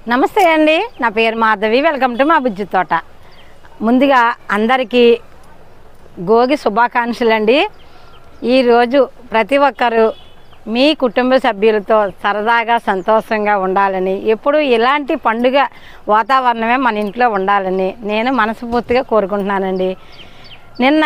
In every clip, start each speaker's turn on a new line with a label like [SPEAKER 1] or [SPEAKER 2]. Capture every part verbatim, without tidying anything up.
[SPEAKER 1] నమస్తే అండి, నా పేరు మాధవి. వెల్కమ్ టు మా బుజ్జి తోట. ముందుగా అందరికీ గోగి శుభాకాంక్షలు అండి. ఈరోజు ప్రతి ఒక్కరూ మీ కుటుంబ సభ్యులతో సరదాగా సంతోషంగా ఉండాలని, ఎప్పుడు ఇలాంటి పండుగ వాతావరణమే మన ఇంట్లో ఉండాలని నేను మనస్ఫూర్తిగా కోరుకుంటున్నానండి. నిన్న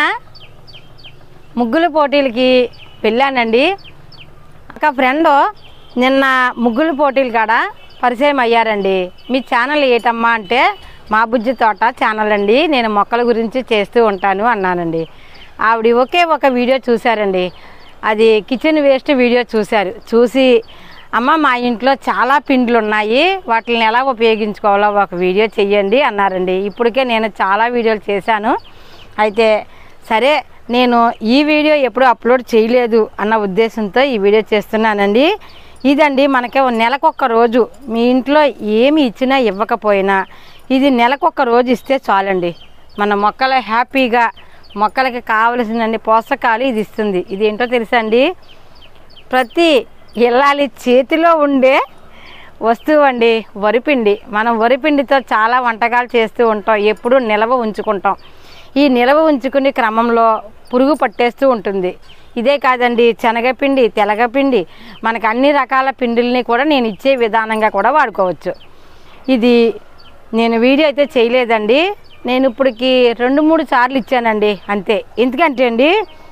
[SPEAKER 1] ముగ్గుల పోటీలకి వెళ్ళానండి. ఒక ఫ్రెండ్ నిన్న ముగ్గుల పోటీలు కాడ పరిచయం అయ్యారండి. మీ ఛానల్ ఏటమ్మా అంటే మా బుజ్జి తోట ఛానల్ అండి, నేను మొక్కల గురించి చేస్తూ ఉంటాను అన్నానండి. ఆవిడ ఒకే ఒక వీడియో చూశారండి, అది కిచెన్ వేస్ట్ వీడియో చూశారు. చూసి అమ్మ మా ఇంట్లో చాలా పిండ్లు ఉన్నాయి, వాటిని ఎలా ఉపయోగించుకోవాలో ఒక వీడియో చెయ్యండి అన్నారండి. ఇప్పటికే నేను చాలా వీడియోలు చేశాను. అయితే సరే నేను ఈ వీడియో ఎప్పుడు అప్లోడ్ చేయలేదు అన్న ఉద్దేశంతో ఈ వీడియో చేస్తున్నానండి. ఇదండి మనకి నెలకొక్క రోజు మీ ఇంట్లో ఏమి ఇచ్చినా ఇవ్వకపోయినా ఇది నెలకొక్క రోజు ఇస్తే చాలండి. మన మొక్కలు హ్యాపీగా మొక్కలకి కావలసినన్ని పోషకాలు ఇది ఇస్తుంది. ఇది ఏంటో తెలుసా అండి, ప్రతి ఇల్లాలి చేతిలో ఉండే వస్తువు అండి వరిపిండి. మనం వరిపిండితో చాలా వంటకాలు చేస్తూ ఉంటాం, ఎప్పుడూ నిల్వ ఉంచుకుంటాం. ఈ నిల్వ ఉంచుకునే క్రమంలో పురుగు పట్టేస్తూ ఉంటుంది. ఇదే కాదండి, శనగపిండి, తెలగపిండి, మనకు అన్ని రకాల పిండిల్ని కూడా నేను ఇచ్చే విధానంగా కూడా వాడుకోవచ్చు. ఇది నేను వీడియో అయితే చేయలేదండి, నేను ఇప్పటికి రెండు మూడు సార్లు ఇచ్చానండి అంతే. ఎందుకంటే అండి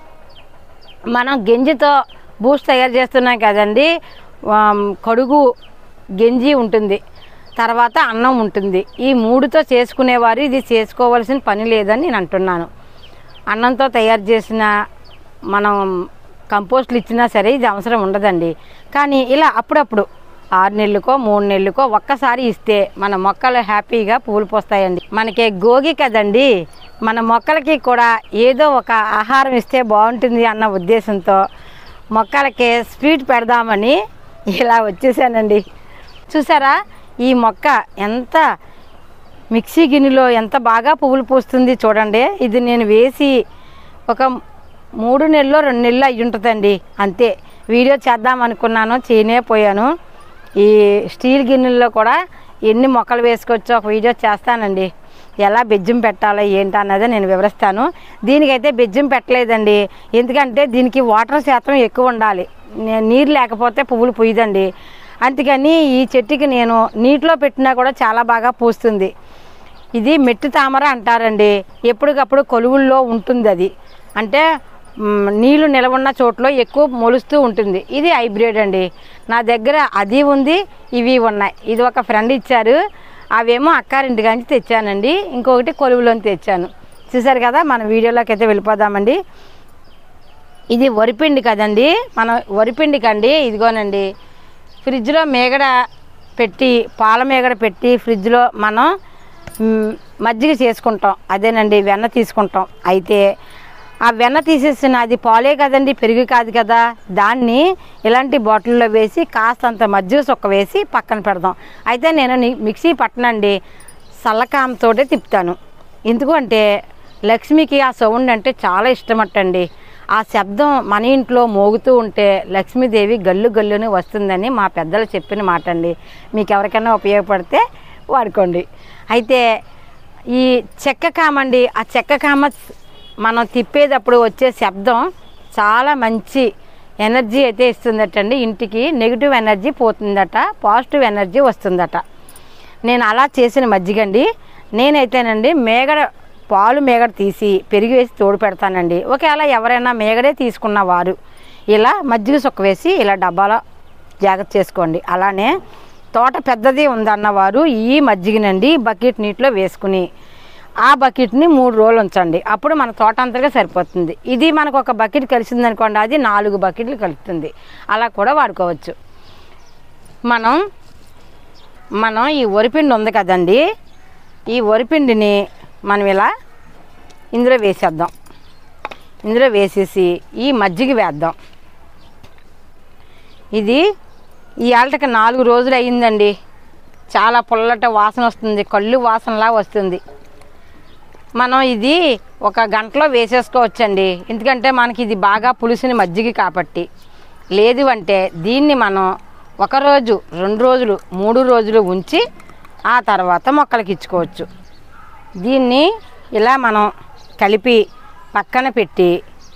[SPEAKER 1] మనం గంజితో బూస్ట్ తయారు చేస్తున్నాం కదండి, కడుగు గంజి ఉంటుంది, తర్వాత అన్నం ఉంటుంది. ఈ మూడుతో చేసుకునేవారు ఇది చేసుకోవాల్సిన పని లేదని నేను అంటున్నాను. అన్నంతో తయారు చేసిన మనం కంపోస్ట్లు ఇచ్చినా సరే ఇది అవసరం ఉండదండి. కానీ ఇలా అప్పుడప్పుడు ఆరు నెలలకో మూడు నెలలకో ఒక్కసారి ఇస్తే మన మొక్కలు హ్యాపీగా పూలు పోస్తాయండి. మనకి గోగి కదండి, మన మొక్కలకి కూడా ఏదో ఒక ఆహారం ఇస్తే బాగుంటుంది అన్న ఉద్దేశంతో మొక్కలకి స్వీట్ పెడదామని ఇలా వచ్చేసానండి. చూసారా ఈ మొక్క ఎంత మిక్సీ గిన్నెలో ఎంత బాగా పువ్వులు పూస్తుంది చూడండి. ఇది నేను వేసి ఒక మూడు నెలలు రెండు నెలలు అయ్యి ఉంటుందండి అంతే. వీడియో చేద్దాం అనుకున్నాను, చేయనే పోయాను. ఈ స్టీల్ గిన్నెల్లో కూడా ఎన్ని మొక్కలు వేసుకోవచ్చో ఒక వీడియో చేస్తానండి. ఎలా బెజ్జం పెట్టాలో ఏంటి అన్నది నేను వివరిస్తాను. దీనికైతే బెజ్జం పెట్టలేదండి, ఎందుకంటే దీనికి వాటర్ శాతం ఎక్కువ ఉండాలి, నీరు లేకపోతే పువ్వులు పూయదండి. అందుకని ఈ చెట్టుకి నేను నీటిలో పెట్టినా కూడా చాలా బాగా పూస్తుంది. ఇది మెట్టి తామర అంటారండి, ఎప్పటికప్పుడు కొలువుల్లో ఉంటుంది. అది అంటే నీళ్ళు నిలవున్న చోట్ల ఎక్కువ మొలుస్తూ ఉంటుంది. ఇది హైబ్రిడ్ అండి. నా దగ్గర అది ఉంది, ఇవి ఉన్నాయి. ఇది ఒక ఫ్రెండ్ ఇచ్చారు, అవేమో అక్కారింటి నుంచి తెచ్చానండి, ఇంకొకటి కొలువులోని తెచ్చాను. చూసారు కదా, మన వీడియోలోకి అయితే వెళ్ళిపోదామండి. ఇది వరిపిండి కదండి, మనం వరిపిండికండి ఇదిగోనండి ఫ్రిడ్జ్లో మేగడ పెట్టి, పాల మేగడ పెట్టి ఫ్రిడ్జ్లో మనం మజ్జిగ చేసుకుంటాం, అదేనండి వెన్న తీసుకుంటాం. అయితే ఆ వెన్న తీసేసిన అది పాలే కదండి, పెరుగు కాదు కదా, దాన్ని ఇలాంటి బాటిల్లో వేసి కాస్తంత మజ్జిగ సొక్క వేసి పక్కన పెడదాం. అయితే నేను మిక్సీ పట్టనండి, సల్లకాంతో తిప్పుతాను. ఎందుకంటే లక్ష్మికి ఆ సౌండ్ అంటే చాలా ఇష్టమట్టండి. ఆ శబ్దం మన ఇంట్లో మోగుతూ ఉంటే లక్ష్మీదేవి గల్లు గల్లుని వస్తుందని మా పెద్దలు చెప్పిన మాట అండి. మీకు ఎవరికైనా ఉపయోగపడితే వాడుకోండి. అయితే ఈ చెక్క కామండి, ఆ చెక్క కామ మనం తిప్పేటప్పుడు వచ్చే శబ్దం చాలా మంచి ఎనర్జీ అయితే ఇస్తుందటండి. ఇంటికి నెగిటివ్ ఎనర్జీ పోతుందట, పాజిటివ్ ఎనర్జీ వస్తుందట. నేను అలా చేసిన మజ్జిగండి. నేనైతేనండి మేగడ పాలు మేగడ తీసి పెరుగు వేసి తోడు పెడతానండి. ఒకవేళ ఎవరైనా మేగడే తీసుకున్న వారు ఇలా మజ్జిగ సొక్క వేసి ఇలా డబ్బాలో జాగ్రత్త చేసుకోండి. అలానే తోట పెద్దది ఉందన్నవారు ఈ మజ్జిగనండి బకెట్ నీటిలో వేసుకుని ఆ బకెట్ని మూడు రోజులు ఉంచండి, అప్పుడు మన తోట అంతగా సరిపోతుంది. ఇది మనకు ఒక బకెట్ కలిసింది అనుకోండి, అది నాలుగు బకెట్లు కలుపుతుంది. అలా కూడా వాడుకోవచ్చు. మనం మనం ఈ వరిపిండి ఉంది కదండి, ఈ వరిపిండిని మనం ఇలా ఇందులో వేసేద్దాం. ఇందులో వేసేసి ఈ మజ్జిగ వేద్దాం. ఇది ఈ ఆటకి నాలుగు రోజులు అయ్యిందండి, చాలా పుల్లట వాసన వస్తుంది, కళ్ళు వాసనలా వస్తుంది. మనం ఇది ఒక గంటలో వేసేసుకోవచ్చండి, ఎందుకంటే మనకి ఇది బాగా పులిసిన మజ్జిగ కాబట్టి. లేదు అంటే దీన్ని మనం ఒక రోజు రెండు రోజులు మూడు రోజులు ఉంచి ఆ తర్వాత మొక్కలకి ఇచ్చుకోవచ్చు. దీన్ని ఇలా మనం కలిపి పక్కన పెట్టి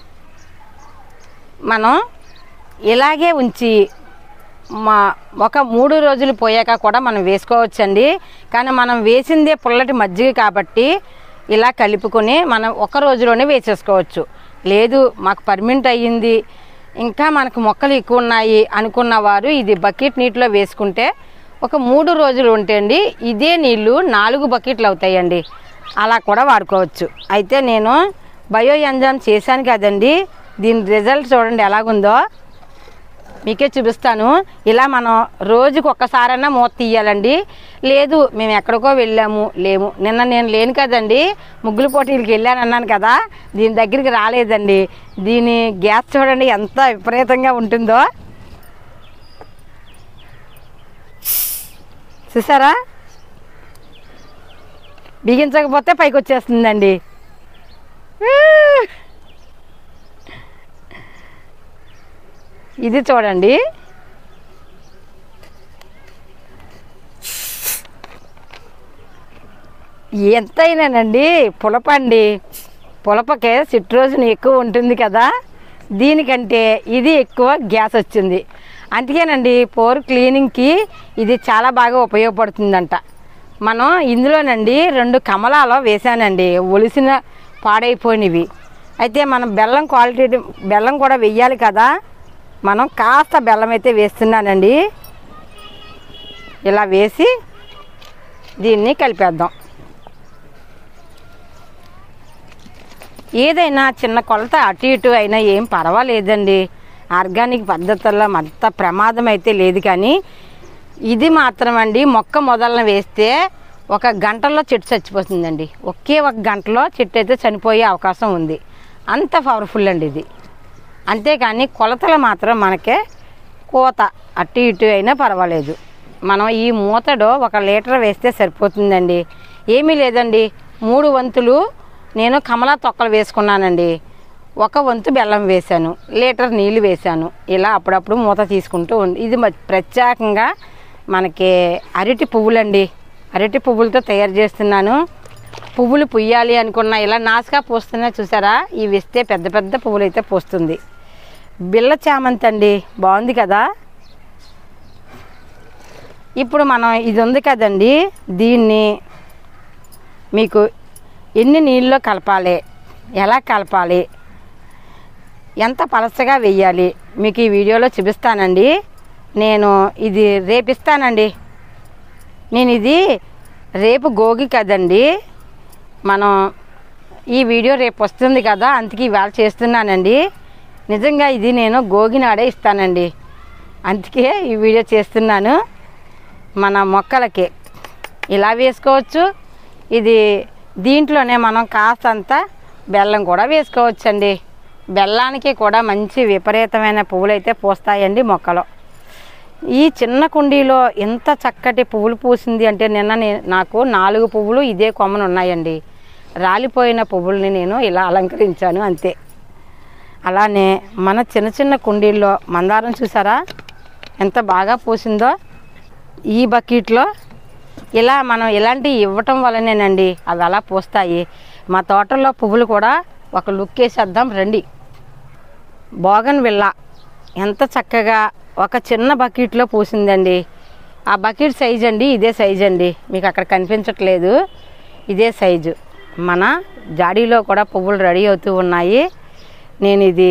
[SPEAKER 1] మనం ఇలాగే ఉంచి మా ఒక మూడు రోజులు పోయాక కూడా మనం వేసుకోవచ్చండి. కానీ మనం వేసిందే పుల్లటి మజ్జిగ కాబట్టి ఇలా కలుపుకొని మనం ఒక రోజులోనే వేసేసుకోవచ్చు. లేదు మాకు పర్మినెంట్ అయ్యింది, ఇంకా మనకు మొక్కలు ఎక్కువ ఉన్నాయి అనుకున్న వారు ఇది బకెట్ నీటిలో వేసుకుంటే ఒక మూడు రోజులు ఉంటేండి ఇదే నీళ్ళు నాలుగు బకెట్లు అవుతాయండి. అలా కూడా వాడుకోవచ్చు. అయితే నేను బయో ఎంజైమ్ చేశాను కదండి, దీని రిజల్ట్ చూడండి ఎలాగుందో మీకే చూపిస్తాను. ఇలా మనం రోజుకు ఒక్కసారైనా మూత తీయాలండి. లేదు మేము ఎక్కడికో వెళ్ళాము లేము, నిన్న నేను లేను కదండి, ముగ్గులు పోటీలకి వెళ్ళాను అన్నాను కదా, దీని దగ్గరికి రాలేదండి. దీని గ్యాస్ చూడండి ఎంత విపరీతంగా ఉంటుందో, చూసారా? బిగించకపోతే పైకి వచ్చేస్తుందండి. ఇది చూడండి, ఎంతైనానండి పులపండి, పులపకే సిట్రోజన్ ఎక్కువ ఉంటుంది కదా, దీనికంటే ఇది ఎక్కువ గ్యాస్ వచ్చింది. అందుకేనండి పోర్ క్లీనింగ్కి ఇది చాలా బాగా ఉపయోగపడుతుందంట. మనం ఇందులోనండి రెండు కమలాలు వేసానండి, ఒలిసిన పాడైపోయినవి. అయితే మనం బెల్లం క్వాలిటీ బెల్లం కూడా వెయ్యాలి కదా, మనం కాస్త బెల్లం అయితే వేస్తున్నానండి. ఇలా వేసి దీన్ని కలిపేద్దాం. ఏదైనా చిన్న కొలత అటు ఇటు అయినా ఏం పర్వాలేదండి, ఆర్గానిక్ పద్ధతుల్లో అంత ప్రమాదం అయితే లేదు. కానీ ఇది మాత్రం అండి మొక్క మొదలను వేస్తే ఒక గంటలో చెట్టు చచ్చిపోతుందండి. ఒకే ఒక గంటలో చెట్టు అయితే చనిపోయే అవకాశం ఉంది, అంత పవర్ఫుల్ అండి ఇది. అంతేకాని కొలతలు మాత్రం మనకే కోత అటు ఇటు అయినా పర్వాలేదు. మనం ఈ మూతడు ఒక లీటర్ వేస్తే సరిపోతుందండి. ఏమీ లేదండి, మూడు వంతులు నేను కమలా తొక్కలు వేసుకున్నానండి, ఒక వంతు బెల్లం వేశాను, లీటర్ నీళ్ళు వేశాను. ఇలా అప్పుడప్పుడు మూత తీసుకుంటూ ఉంది. ఇది ప్రత్యేకంగా మనకి అరటి పువ్వులండి, అరటి పువ్వులతో తయారు చేస్తున్నాను. పువ్వులు పుయ్యాలి అనుకున్నా ఇలా నాసుగా పూస్తున్నాయి చూసారా, ఇవి వేస్తే పెద్ద పెద్ద పువ్వులు అయితే పూస్తుంది. బిళ్ళ చామంతి అండి, బాగుంది కదా. ఇప్పుడు మనం ఇది ఉంది కదండి, దీన్ని మీకు ఎన్ని నీళ్ళలో కలపాలి, ఎలా కలపాలి, ఎంత పలసగా వెయ్యాలి మీకు ఈ వీడియోలో చూపిస్తానండి. నేను ఇది రేపిస్తానండి. నేను ఇది రేపు గోగి కదండి, మనం ఈ వీడియో రేపు వస్తుంది కదా, అందుకే ఇవాళ చేస్తున్నానండి. నిజంగా ఇది నేను గోగి నాడే ఇస్తానండి, అందుకే ఈ వీడియో చేస్తున్నాను. మన మొక్కలకి ఇలా వేసుకోవచ్చు. ఇది దీంట్లోనే మనం కాస్తంత బెల్లం కూడా వేసుకోవచ్చండి. బెల్లానికి కూడా మంచి విపరీతమైన పువ్వులు అయితే పూస్తాయండి మొక్కలో. ఈ చిన్న కుండీలో ఎంత చక్కటి పువ్వులు పూసింది అంటే నిన్న నాకు నాలుగు పువ్వులు ఇదే కొమ్మను ఉన్నాయండి. రాలిపోయిన పువ్వుల్ని నేను ఇలా అలంకరించాను అంతే. అలానే మన చిన్న చిన్న కుండీల్లో మందారం చూసారా ఎంత బాగా పూసిందో. ఈ బకెట్లో ఇలా మనం ఇలాంటివి ఇవ్వటం వల్లనేనండి అవి అలా పూస్తాయి. మా తోటలో పువ్వులు కూడా ఒక లుక్ వేసేద్దాం రండి. బోగన్ విల్ల ఎంత చక్కగా ఒక చిన్న బకెట్లో పూసిందండి. ఆ బకెట్ సైజ్ అండి ఇదే సైజ్ అండి, మీకు అక్కడ కనిపించట్లేదు, ఇదే సైజు. మన జాడీలో కూడా పువ్వులు రెడీ అవుతూ ఉన్నాయి. నేను ఇది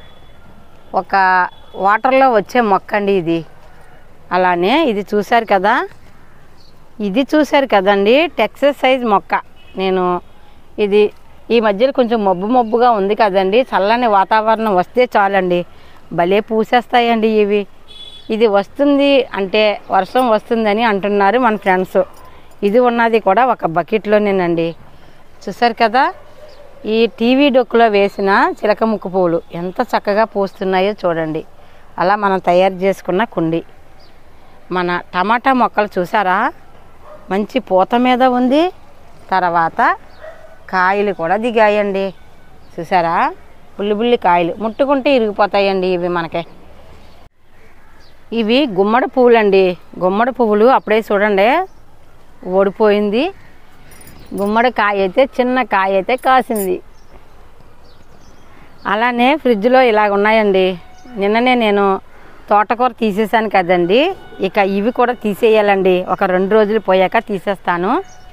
[SPEAKER 1] ఒక వాటర్లో వచ్చే మొక్క అండి ఇది. అలానే ఇది చూశారు కదా, ఇది చూశారు కదండి టెక్సస్ సైజ్ మొక్క. నేను ఇది ఈ మధ్యలో కొంచెం మబ్బు మబ్బుగా ఉంది కదండి, చల్లని వాతావరణం వస్తే చాలండి భలే పూసేస్తాయండి ఇవి. ఇది వస్తుంది అంటే వర్షం వస్తుందని అంటున్నారు మన ఫ్రెండ్స్. ఇది ఉన్నది కూడా ఒక బకెట్లోనేనండి. చూసారు కదా, ఈ టీవీ డొక్కులో వేసిన చిలక ముక్కు పువ్వులు ఎంత చక్కగా పూస్తున్నాయో చూడండి. అలా మనం తయారు చేసుకున్న కుండి. మన టమాటా మొక్కలు చూసారా మంచి పూత మీద ఉంది, తర్వాత కాయలు కూడా దిగాయండి. చూసారా బుల్లి బుల్లి కాయలు, ముట్టుకుంటే ఇరిగిపోతాయండి ఇవి మనకే. ఇవి గుమ్మడి పువ్వులు అండి. గుమ్మడి పువ్వులు అప్పుడే చూడండి ఓడిపోయింది. గుమ్మడికాయ అయితే చిన్న కాయ అయితే కాసింది. అలానే ఫ్రిడ్జ్లో ఇలాగ ఉన్నాయండి. నిన్ననే నేను తోటకూర తీసేసాను కదండి, ఇక ఇవి కూడా తీసేయాలండి. ఒక రెండు రోజులు పోయాక తీసేస్తాను.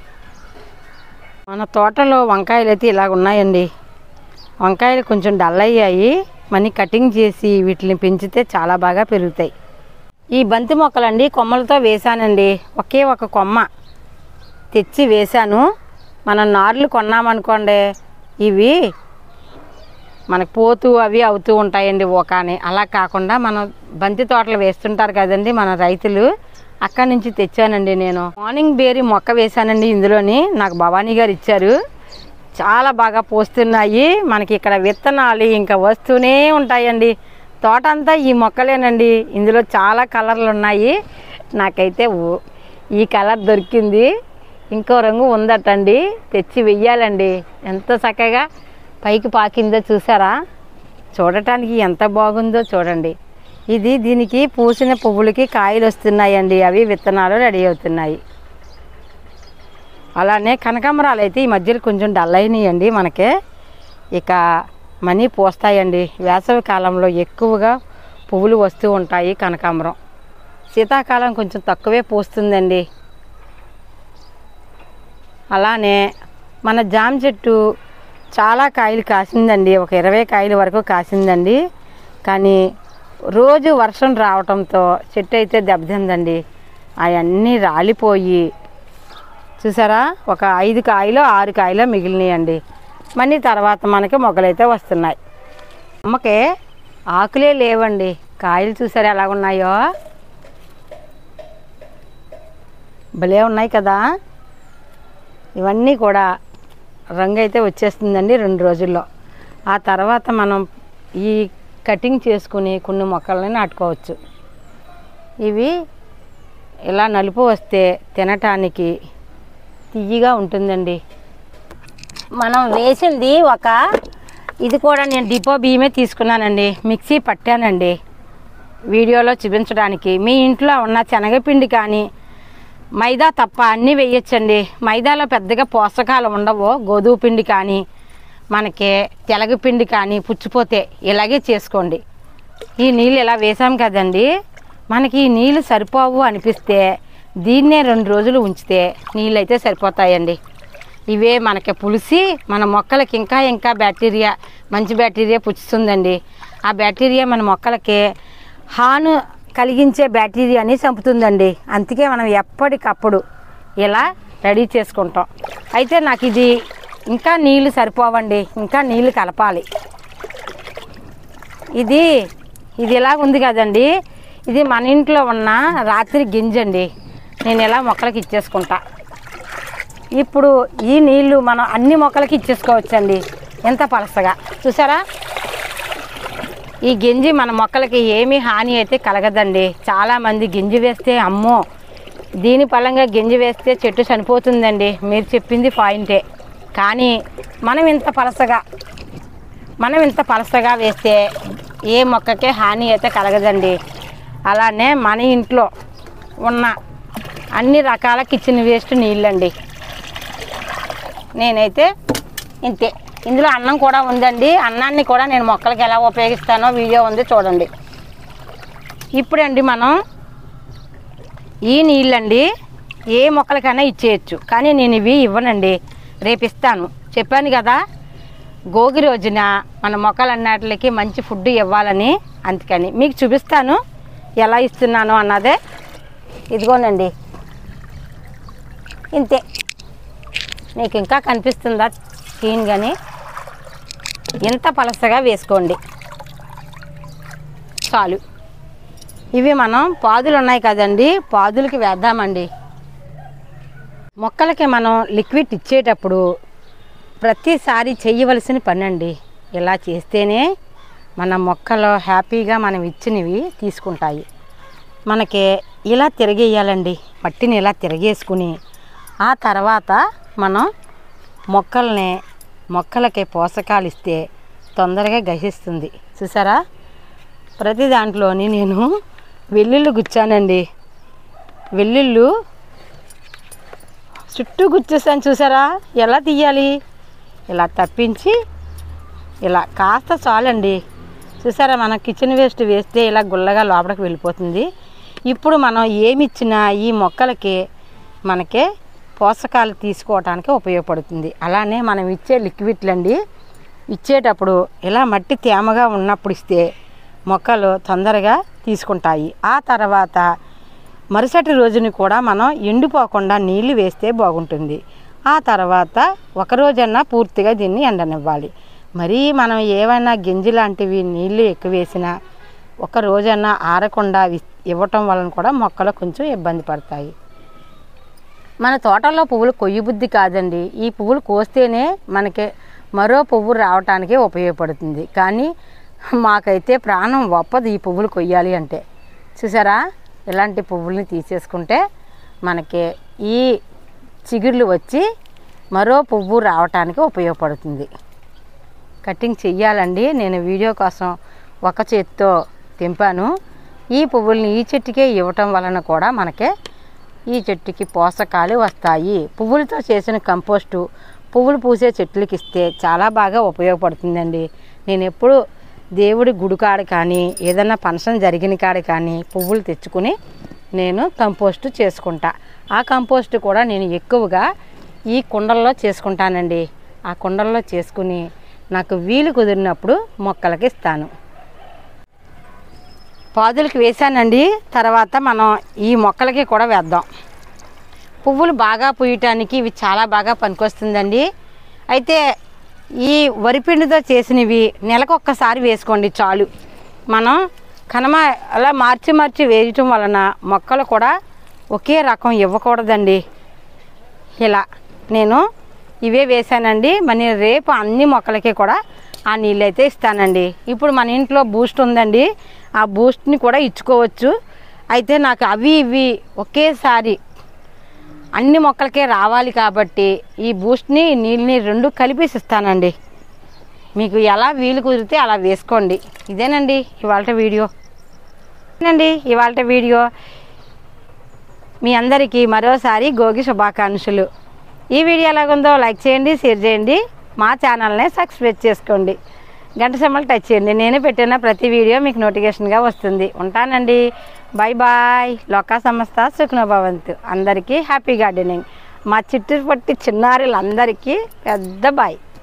[SPEAKER 1] మన తోటలో వంకాయలు అయితే ఇలాగ ఉన్నాయండి. వంకాయలు కొంచెం డల్ అయ్యాయి. మనీ కటింగ్ చేసి వీటిని పెంచితే చాలా బాగా పెరుగుతాయి. ఈ బంతి మొక్కలండి కొమ్మలతో వేశానండి. ఒకే ఒక కొమ్మ తెచ్చి వేశాను. మనం నార్లు కొన్నామనుకోండి, ఇవి మనకు పోతూ అవి అవుతూ ఉంటాయండి ఓకాని. అలా కాకుండా మనం బంతి తోటలు వేస్తుంటారు కదండి మన రైతులు, అక్కడి నుంచి తెచ్చానండి నేను. మార్నింగ్ బేరీ మొక్క వేశానండి. ఇందులోని నాకు భవానీ గారు ఇచ్చారు. చాలా బాగా పోస్తున్నాయి. మనకి ఇక్కడ విత్తనాలు ఇంకా వస్తూనే ఉంటాయండి. తోట అంతా ఈ మొక్కలేనండి. ఇందులో చాలా కలర్లు ఉన్నాయి. నాకైతే ఈ కలర్ దొరికింది. ఇంకో రంగు ఉందటండి, తెచ్చి వెయ్యాలండి. ఎంత చక్కగా పైకి పాకిందో చూసారా? చూడటానికి ఎంత బాగుందో చూడండి. ఇది దీనికి పూసిన పువ్వులకి కాయలు వస్తున్నాయండి. అవి విత్తనాలు రెడీ అవుతున్నాయి. అలానే కనకాంబరాలు అయితే ఈ మధ్యలో కొంచెం డల్ అయినాయండి మనకే. ఇక మనీ పోస్తాయండి. వేసవి కాలంలో ఎక్కువగా పువ్వులు వస్తూ ఉంటాయి కనకాంబరం. శీతాకాలం కొంచెం తక్కువే పూస్తుందండి. అలానే మన జామ చెట్టు చాలా కాయలు కాసిందండి. ఒక ఇరవై కాయల వరకు కాసిందండి. కానీ రోజు వర్షం రావటంతో చెట్టు అయితే దెబ్బతిందండి. అవన్నీ రాలిపోయి చూసారా, ఒక ఐదు కాయలు ఆరు కాయలు మిగిలినాయండి. మళ్ళీ తర్వాత మనకి మొగ్గలైతే వస్తున్నాయి. అమ్మకే ఆకులే లేవండి. కాయలు చూసారా ఎలా ఉన్నాయో, భలే ఉన్నాయి కదా. ఇవన్నీ కూడా రంగు అయితే వచ్చేస్తుందండి రెండు రోజుల్లో. ఆ తర్వాత మనం ఈ కటింగ్ చేసుకుని కొన్ని మొక్కలని నాటుకోవచ్చు. ఇవి ఇలా నలుపు వస్తే తినటానికి తియ్యగా ఉంటుందండి. మనం వేసింది ఒక ఇది కూడా నేను డిపో బియ్యమే తీసుకున్నానండి. మిక్సీ పట్టానండి వీడియోలో చూపించడానికి. మీ ఇంట్లో ఉన్న శనగపిండి కానీ మైదా తప్ప అన్నీ వేయచ్చండి. మైదాలో పెద్దగా పోషకాలు ఉండవు. గోధుమ పిండి కానీ మనకి తెలగపిండి కానీ పుచ్చిపోతే ఇలాగే చేసుకోండి. ఈ నీళ్ళు ఇలా వేసాం కదండి, మనకి ఈ నీళ్ళు సరిపోవు అనిపిస్తే దీన్నే రెండు రోజులు ఉంచితే నీళ్ళు అయితే సరిపోతాయండి. ఇవే మనకి పులిసి మన మొక్కలకి ఇంకా ఇంకా బ్యాక్టీరియా మంచి బ్యాక్టీరియా పుచ్చుతుందండి. ఆ బ్యాక్టీరియా మన మొక్కలకి హాను కలిగించే బ్యాక్టీరియాని చంపుతుందండి. అందుకే మనం ఎప్పటికప్పుడు ఇలా రెడీ చేసుకుంటాం. అయితే నాకు ఇది ఇంకా నీళ్ళు సరిపోవండి, ఇంకా నీళ్ళు కలపాలి. ఇది ఇది ఇలా ఉంది కదండి, ఇది మన ఇంట్లో ఉన్న రాత్రి గింజండి. నేను ఇలా మొక్కలకి ఇచ్చేసుకుంటా. ఇప్పుడు ఈ నీళ్ళు మనం అన్ని మొక్కలకి ఇచ్చేసుకోవచ్చండి. ఎంత పలసగా చూసారా. ఈ గింజి మన మొక్కలకి ఏమీ హాని అయితే కలగదండి. చాలామంది గింజి వేస్తే అమ్మో దీని పలంగా గింజి వేస్తే చెట్టు చనిపోతుందండి. మీరు చెప్పింది పాయింటే. కానీ మనం ఇంత పలసగా మనం ఇంత పలసగా వేస్తే ఏ మొక్కకే హాని అయితే కలగదండి. అలానే మన ఇంట్లో ఉన్న అన్ని రకాల కిచెన్ వేస్ట్ నీళ్ళండి. నేనైతే ఇంతే. ఇందులో అన్నం కూడా ఉందండి. అన్నాన్ని కూడా నేను మొక్కలకి ఎలా ఉపయోగిస్తానో వీడియో ఉంది చూడండి. ఇప్పుడండి మనం ఈ నీళ్ళండి ఏ మొక్కలకైనా ఇచ్చేయచ్చు. కానీ నేను ఇవి ఇవ్వనండి, రేపు ఇస్తాను. చెప్పాను కదా గోగి రోజున మన మొక్కలన్నిటికి మంచి ఫుడ్ ఇవ్వాలని. అందుకని మీకు చూపిస్తాను ఎలా ఇస్తున్నాను అన్నదే. ఇదిగోనండి ఇంతే. మీకు ఇంకా కనిపిస్తుందా స్క్రీన్? కానీ ఎంత పలసగా వేసుకోండి చాలు. ఇవి మనం పాదులు ఉన్నాయి కదండి, పాదులకి వేద్దామండి. మొక్కలకి మనం లిక్విడ్ ఇచ్చేటప్పుడు ప్రతిసారి చేయవలసిన పని అండి. ఇలా చేస్తేనే మన మొక్కలు హ్యాపీగా మనం ఇచ్చినవి తీసుకుంటాయి. మనకి ఇలా తిరిగేయాలండి. మట్టిని ఇలా తిరిగేసుకుని ఆ తర్వాత మనం మొక్కల్ని మొక్కలకి పోషకాలు ఇస్తే తొందరగా గహిస్తుంది. చూసారా, ప్రతి దాంట్లోని నేను వెల్లుల్లి గుచ్చానండి. వెల్లుల్లి చుట్టూ గుచ్చేసాను చూసారా, ఎలా తీయాలి? ఇలా తప్పించి ఇలా కాస్త చాలండి. చూసారా, మనం కిచెన్ వేస్ట్ వేస్తే ఇలా గుల్లగా లోపలికి వెళ్ళిపోతుంది. ఇప్పుడు మనం ఏమి ఇచ్చినా ఈ మొక్కలకి మనకే పోషకాలు తీసుకోవడానికి ఉపయోగపడుతుంది. అలానే మనం ఇచ్చే లిక్విడ్లు అండి, ఇచ్చేటప్పుడు ఇలా మట్టి తేమగా ఉన్నప్పుడు ఇస్తే మొక్కలు తొందరగా తీసుకుంటాయి. ఆ తర్వాత మరుసటి రోజుని కూడా మనం ఎండిపోకుండా నీళ్లు వేస్తే బాగుంటుంది. ఆ తర్వాత ఒక రోజన్నా పూర్తిగా దీన్ని ఎండనివ్వాలి. మరీ మనం ఏమైనా గింజ లాంటివి నీళ్లు ఎక్కువ వేసినా ఒక రోజన్నా ఆరకుండా ఇవ్వటం వలన కూడా మొక్కలు కొంచెం ఇబ్బంది పడతాయి. మన తోటల్లో పువ్వులు కొయ్యి బుద్ధి కాదండి. ఈ పువ్వులు కోస్తేనే మనకి మరో పువ్వు రావటానికి ఉపయోగపడుతుంది. కానీ మాకైతే ప్రాణం ఒప్పదు ఈ పువ్వులు కొయ్యాలి అంటే. చూసారా, ఇలాంటి పువ్వుల్ని తీసేసుకుంటే మనకి ఈ చిగుర్లు వచ్చి మరో పువ్వు రావటానికి ఉపయోగపడుతుంది. కటింగ్ చెయ్యాలండి. నేను వీడియో కోసం ఒక చేత్తో తెంపాను. ఈ పువ్వుల్ని ఈ చెట్టుకే ఇవ్వటం వలన కూడా మనకే ఈ చెట్టుకి పోషకాలు వస్తాయి. పువ్వులతో చేసిన కంపోస్టు పువ్వులు పూసే చెట్లకి ఇస్తే చాలా బాగా ఉపయోగపడుతుందండి. నేను ఎప్పుడు దేవుడి గుడి కాడ కానీ ఏదైనా ఫంక్షన్ జరిగిన కాడ కానీ పువ్వులు తెచ్చుకుని నేను కంపోస్టు చేసుకుంటా. ఆ కంపోస్టు కూడా నేను ఎక్కువగా ఈ కుండల్లో చేసుకుంటానండి. ఆ కుండల్లో చేసుకుని నాకు వీలు కుదిరినప్పుడు మొక్కలకి ఇస్తాను. పాదులకి వేసానండి. తర్వాత మనం ఈ మొక్కలకి కూడా వేద్దాం. పువ్వులు బాగా పూయటానికి ఇవి చాలా బాగా పనికొస్తుందండి. అయితే ఈ వరిపిండితో చేసినవి నెలకొక్కసారి వేసుకోండి చాలు. మనం కనమ అలా మార్చి మార్చి వేయటం వలన మొక్కలు కూడా ఒకే రకం ఇవ్వకూడదండి. ఇలా నేను ఇవే వేసానండి. మరి రేపు అన్ని మొక్కలకి కూడా ఆ నీళ్ళు అయితే ఇస్తానండి. ఇప్పుడు మన ఇంట్లో బూస్ట్ ఉందండి, ఆ బూస్ట్ని కూడా ఇచ్చుకోవచ్చు. అయితే నాకు అవి ఇవి ఒకేసారి అన్ని మొక్కలకే రావాలి కాబట్టి ఈ బూస్ట్ని నీళ్ళని రెండు కలిపేసి ఇస్తానండి. మీకు ఎలా వీలు కుదిరితే అలా వేసుకోండి. ఇదేనండి ఇవాళ వీడియో అండి ఇవాళ వీడియో మీ అందరికీ మరోసారి గోగి శుభాకాంక్షలు. ఈ వీడియో ఎలాగుందో లైక్ చేయండి, షేర్ చేయండి, మా ఛానల్ని సబ్స్క్రైబ్ చేసుకోండి, గంట సింబల్ టచ్ చేయండి. నేను పెట్టిన ప్రతి వీడియో మీకు నోటిఫికేషన్గా వస్తుంది. ఉంటానండి. Bye bye. లోకా సమస్త సుఖినో భవంతు. అందరికీ హ్యాపీ గార్డెనింగ్. మా చుట్టుపట్టి చిన్నారులందరికీ పెద్ద బాయ్.